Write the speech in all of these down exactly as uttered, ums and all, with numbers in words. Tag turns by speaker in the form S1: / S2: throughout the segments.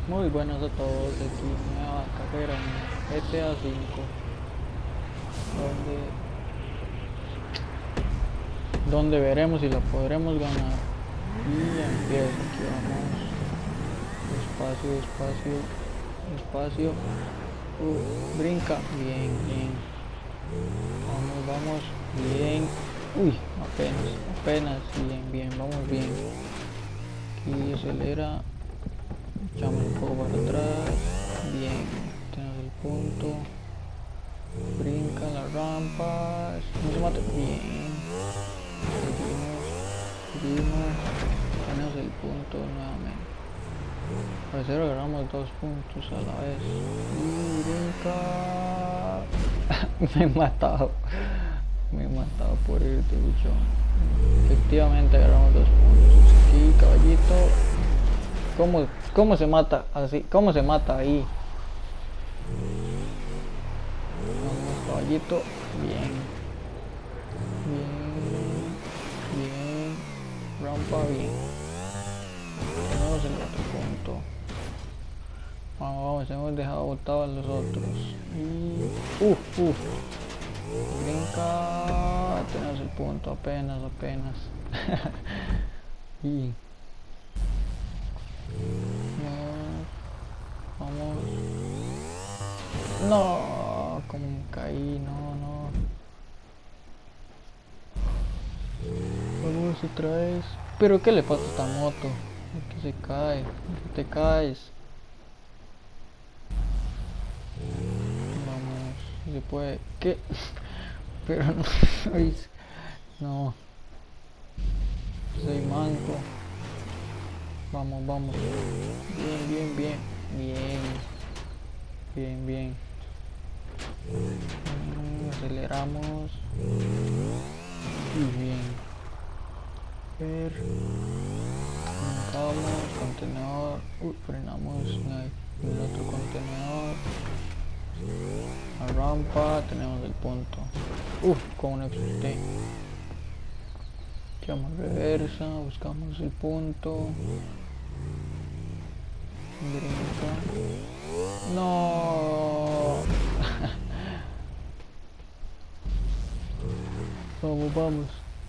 S1: Muy buenos a todos, aquí nueva carrera en G T A cinco, donde, donde veremos si la podremos ganar. Y empieza, aquí vamos, despacio, despacio, despacio, uh, brinca, bien, bien, vamos, vamos, bien, uy, apenas, apenas, bien, bien, vamos bien, aquí acelera, echamos un poco para atrás, bien, tenemos el punto, brinca las rampas, no se mata, bien, seguimos, seguimos, tenemos el punto nuevamente, parece que agarramos dos puntos a la vez, y brinca, me he matado, me he matado por ir de bicho, efectivamente agarramos dos puntos, aquí caballito, ¿cómo, cómo se mata así? ¿Cómo se mata ahí? Vamos, caballito, bien, bien, bien, rampa, bien, tenemos el otro punto, vamos, vamos, hemos dejado botado a los otros, y, uh, uh, brinca, tenemos el punto, apenas, apenas, y, no, vamos, no, como me caí, no, no, vamos otra vez, pero ¿qué le pasa a esta moto? ¿Por qué se cae? ¿Por qué te caes? Vamos, si se puede, ¿qué? Pero no, no, soy manco, vamos, vamos, bien, bien, bien, bien, bien, bien, mm, aceleramos, y bien, ver, brincamos, contenedor, uy, frenamos en el, en el otro contenedor, la rampa, tenemos el punto, uff, como no exploté, echamos reversa, buscamos el punto, brinca, no, vamos, vamos,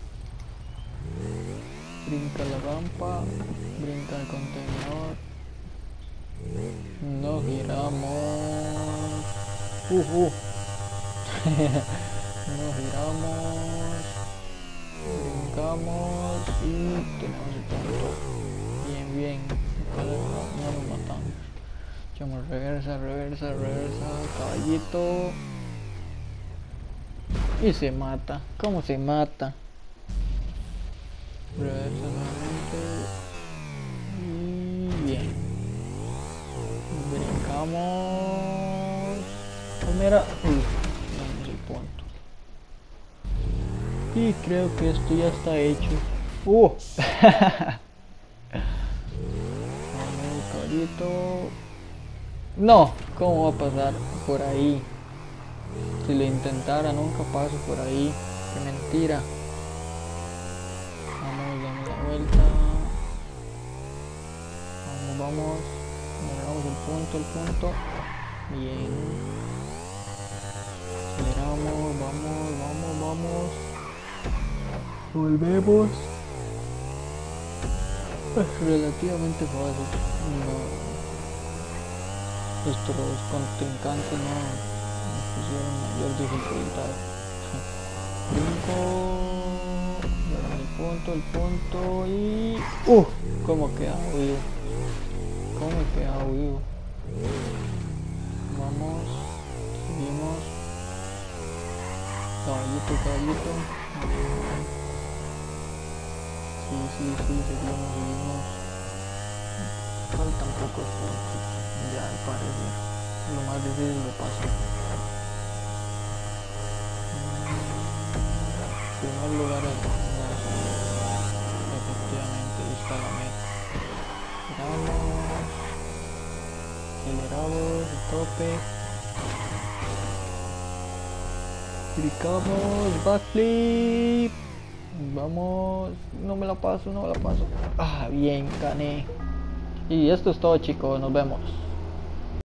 S1: brinca la rampa, brinca el contenedor, nos giramos, uh, uh. nos giramos, brincamos y tenemos el punto, bien, bien, no, no nos matamos, echamos reversa, reversa, reversa, caballito, y se mata, ¿cómo se mata? Reversa nuevamente, y bien, brincamos, primera, uy, tenemos el punto, y creo que esto ya está hecho, uh, vamos, caballito, no, ¿cómo va a pasar por ahí? Si lo intentara nunca paso por ahí, qué mentira. Vamos, damos la vuelta, vamos, vamos, agarramos el punto, el punto, bien, aceleramos, vamos, vamos, vamos, volvemos, es relativamente fácil, no, nuestros contrincantes no pusieron mayor dificultad, brinco, el punto, el punto y, uh, cómo queda vivo, cómo queda vivo, vamos, seguimos, caballito, caballito, sí, sí, sí, seguimos, seguimos, faltan pocos puntos, ya al parecer, lo más difícil lo pasó. Primer lugar es efectivamente, ahí está la meta, giramos, aceleramos, el tope, brincamos, backflip, vamos, no me la paso, no me la paso, ah, bien, gané, Y esto es todo, chicos, nos vemos.